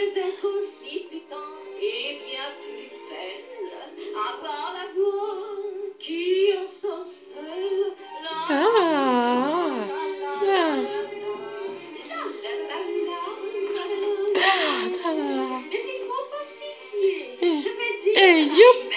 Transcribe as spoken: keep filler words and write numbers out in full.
pourrais être aussi putain et bien plus belle, avoir la voix qui ensorcelle. Ah, ah, ah, ah. Mais il faut pas siffler, je vais dire. Hey, youp.